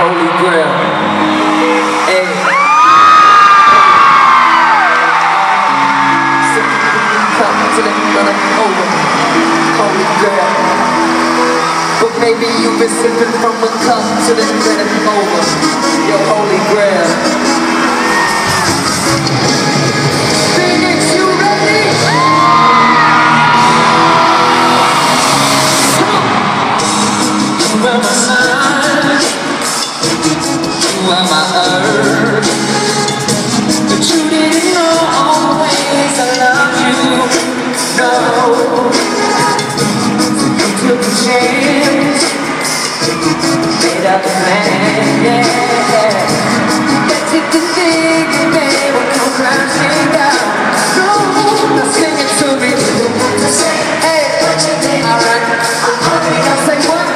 Holy Grail. Hey. Come to the running over, Holy Grail. But maybe you've been sipping from a cup to the running over, your Holy Grail. Phoenix, you ready? You are my sun, you are my earth, but you didn't know all the ways I love you. No, so you took a chance, made up a plan, yeah. Let's hit the thing and they will come crashing down. No, now sing it to me. Hey, alright, now say what?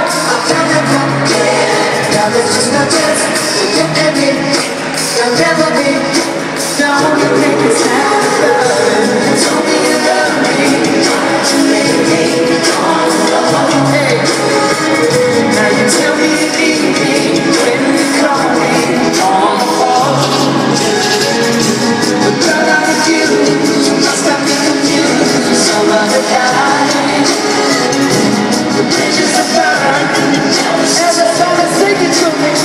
Now it's just not just you and me. You'll never be. Don't you make it sound good? Tell me you love me. Don't you make me all alone? Hey, now you tell me you need me when you call me on the phone. But girl, I need you. You must have been confused. Some other guy. The bridges are burned. Everybody sing it to me.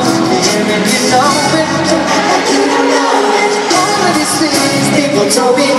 Told me